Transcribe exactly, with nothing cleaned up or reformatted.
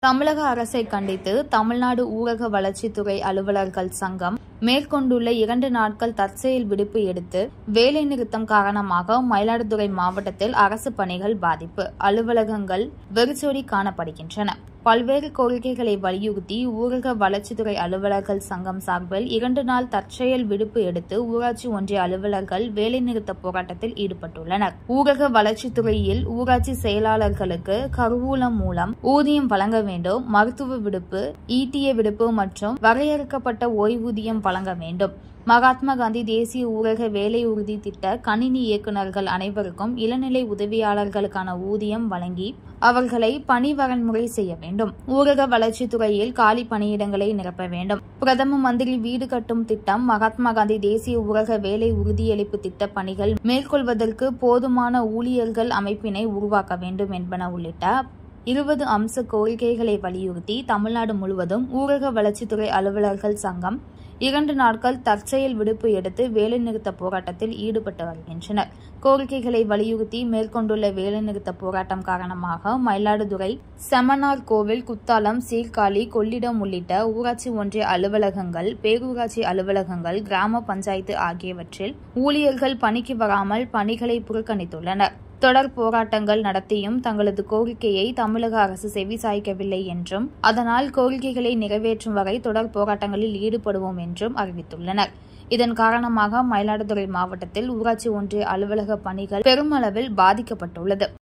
தமிழக அரசை கண்டித்து தமிழ்நாடு ஊரக வளர்ச்சித்துறை அலுவலர்கள் சங்கம் மேற்கொண்டுள்ள இரண்டு நாட்கள் தற்செயல் விடுப்பு எடுத்து வேலைநிறுத்தம் காரணமாக மயிலாடுதுறை மாவட்டத்தில் அரசு பணிகள் பாதிப்பு, அலுவலகங்கள் வெறிச்சோடி காணப்படுகின்றன. பல்வேறு கோரிக்கைகளை வலியுறுத்தி ஊரக வளர்ச்சித்துறை அலுவலர்கள் சங்கம் சார்பில் இரண்டு நாள் தற்செயல் விடுப்பு எடுத்து ஊராட்சி ஒன்றிய அலுவலர்கள் வேலைநிறுத்த போராட்டத்தில் ஈடுபட்டுள்ளனர். ஊரக வளர்ச்சித்துறையில் ஊராட்சி செயலாளர்களுக்கு கருவூலம் மூலம் ஊதியம் வழங்க வேண்டும், மருத்துவ விடுப்பு, ஈட்டிய விடுப்பு மற்றும் வரையறுக்கப்பட்ட ஓய்வூதியம் வழங்க வேண்டும். மகாத்மா காந்தி தேசிய ஊரக வேலை உறுதி திட்ட கணினி இயக்குநர்கள் அனைவருக்கும் இளநிலை உதவியாளர்களுக்கான ஊதியம் வழங்கி அவர்களை பணி வரன்முறை செய்ய வேண்டும். ஊரக வளர்ச்சித்துறையில் காலி பணியிடங்களை நிரப்ப வேண்டும். பிரதம மந்திரி வீடு கட்டும் திட்டம், மகாத்மா காந்தி தேசிய ஊரக வேலை உறுதியளிப்பு திட்ட பணிகள் மேற்கொள்வதற்கு போதுமான ஊழியர்கள் அமைப்பினை உருவாக்க வேண்டும் என்பன உள்ளிட்ட இருபது அம்ச கோரிக்கைகளை வலியுறுத்தி தமிழ்நாடு முழுவதும் ஊரக வளர்ச்சித்துறை அலுவலர்கள் சங்கம் இரண்டு நாட்கள் தற்செயல் விடுப்பு எடுத்து வேலைநிறுத்த போராட்டத்தில் ஈடுபட்டு வருகின்றனர். கோரிக்கைகளை வலியுறுத்தி மேற்கொண்டுள்ள வேலைநிறுத்த போராட்டம் காரணமாக மயிலாடுதுறை, செமனார் கோவில், குத்தாலம், சீர்காழி, கொள்ளிடம் உள்ளிட்ட ஊராட்சி ஒன்றிய அலுவலகங்கள், பேரூராட்சி அலுவலகங்கள், கிராம பஞ்சாயத்து ஆகியவற்றில் ஊழியர்கள் பணிக்கு வராமல் பணிகளை புறக்கணித்துள்ளனர். தொடர் போராட்டங்கள் நடத்தியும் தங்களது கோரிக்கையை தமிழக அரசு செவிசாய்க்கவில்லை என்றும் அதனால் கோரிக்கைகளை நிறைவேற்றும் வரை தொடர் போராட்டங்களில் ஈடுபடுவோம் என்றும் அறிவித்துள்ளனர். இதன் காரணமாக மயிலாடுதுறை மாவட்டத்தில் ஊராட்சி ஒன்றிய அலுவலக பணிகள் பெருமளவில் பாதிக்கப்பட்டுள்ளது.